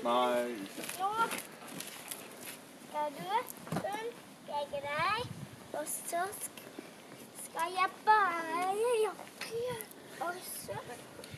Nei. Nå skal du legge deg, og så skal jeg bare jokke, og så